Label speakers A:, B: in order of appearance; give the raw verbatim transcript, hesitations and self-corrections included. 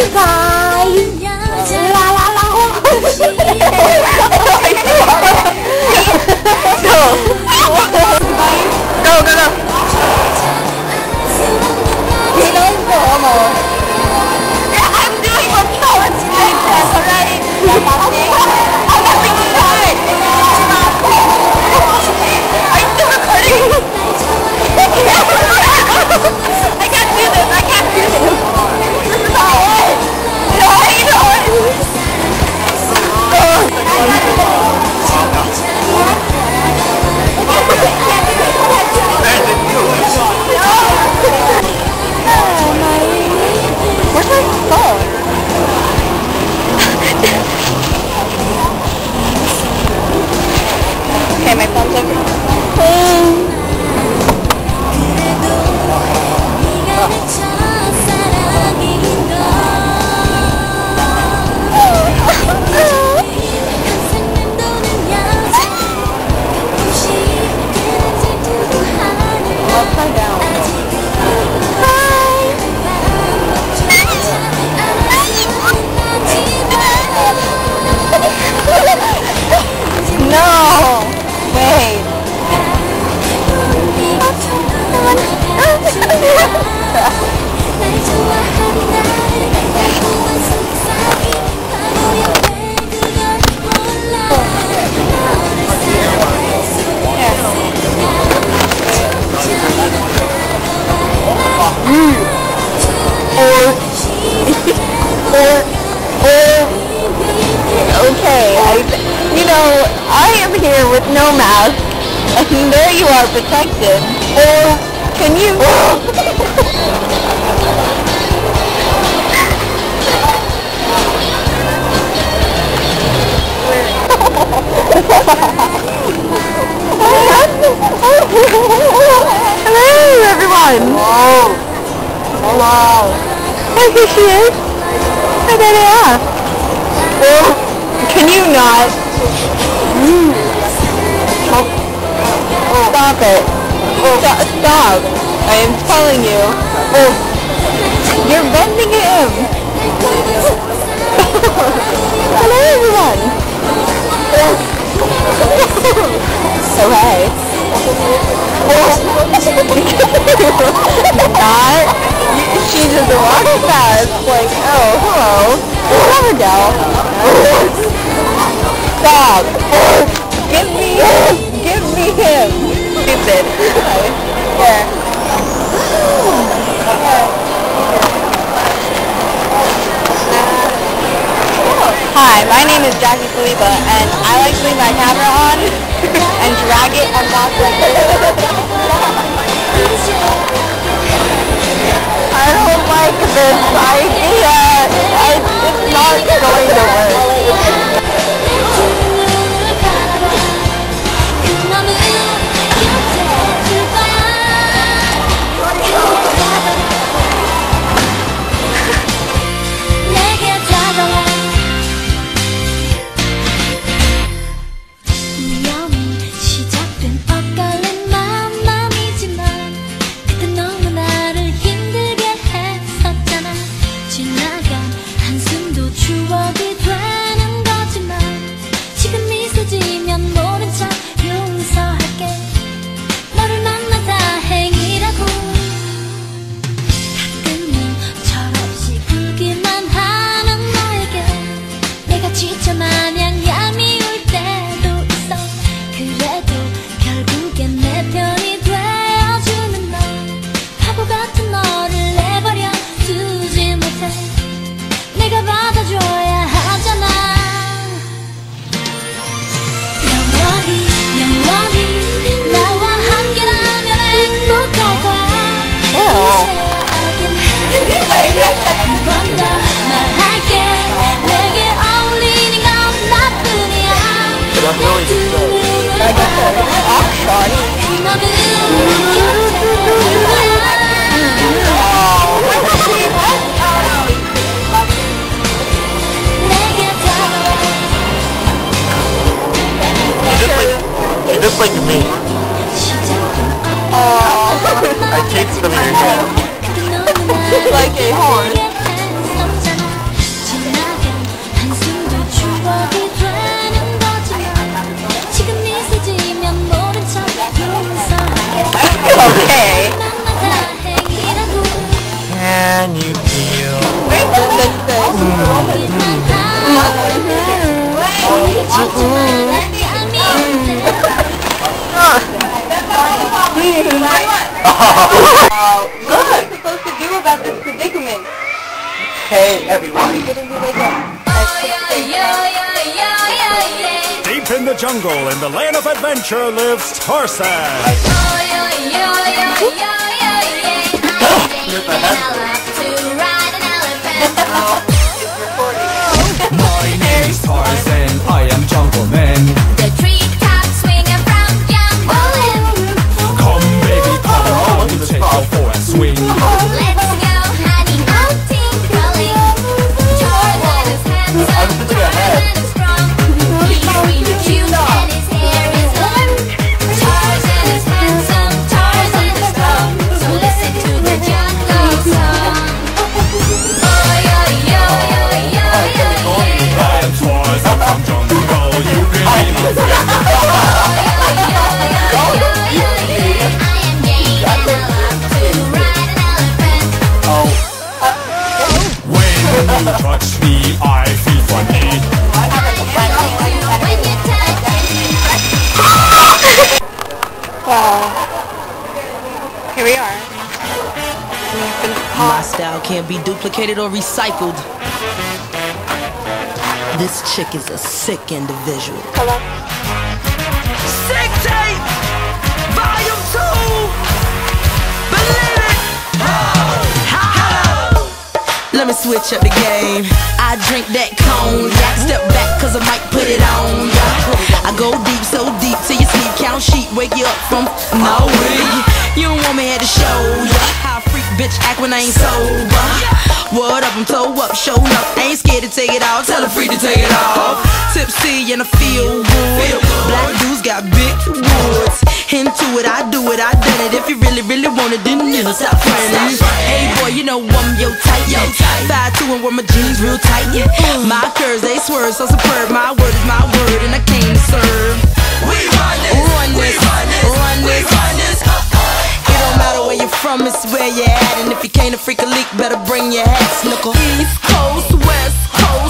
A: Bye. La la la. Go. Go, go, go. He knows the homo. Yeah, I'm doing what college did. That's alright. I'm having fun. Are you still recording? I can't do this. I can't do this. This is not it. No, I know it. Where's my phone? Okay, my phone's over. Upside down. No! Wait. Okay, I, you know, I am here with no mask, and there you are protected. Or can you? Hello, everyone. Hello. Hello. Oh, here she is. Hi, there they are. Oh, can you not? Mm. Oh. Oh. Stop it. Oh. Stop, stop. I am telling you. Oh. You're bending him. Hello, everyone. Oh, hey. Not. She just walks past like, oh, hello. Cover down. Stop. Give me him. Give me him. Stupid. Here. Hi, my name is Jackie Felipa, and I like to leave my camera on and drag it and walk like this. I don't like this idea. I, it's not going to work.
B: Just like me.
A: Aww.
B: I take some of your hair.
A: Like a horn. Uh, what are we supposed to do about this predicament?
B: Hey, everyone.
C: Deep in the jungle, in the land of adventure, lives Tarzan.
D: My name is Tarzan, I am Jungle Man.
E: The treetops swinging from jungle.
D: Come baby, come on, you take your four and swing.
E: Let's go hunting, outing, crawling. Tarzan is handsome, Tarzan is strong. He's really cute and his hair is long. Tarzan is handsome, Tarzan is strong. So listen to the jungle song. Oh yo yo yo yo yo yeah.
D: I am Tarzan from jungle, you can be my friend. When you touch me, I feel funny.
A: Well, here we are.
F: My style can't be duplicated or recycled. This chick is a sick individual.
A: Hello?
F: Sick tape! Volume two! Believe it! Let me switch up the game. I drink that cognac. Step back cause I might put it on ya. I go deep, so deep till your sleep count sheep wake you up from no way. You don't want me here to show ya how a freak bitch act when I ain't sober. What up, I'm toe up, show up. I ain't scared to take it off, tell a freak to take it off. Tipsy and I feel good. Black dudes got big woods. Into it, I do it, I done it. If you really, really want it, then you know, stop running. Hey boy, you know I'm your type. Five two and wear my jeans real tight. My curves, they swerve, so superb. My word is my word, and I came to serve. We run this, run this, run this, run this. It don't matter where you're from, it's where you're at. And if you can't a freak a leak, better bring your hat, snuckle. East Coast, West Coast.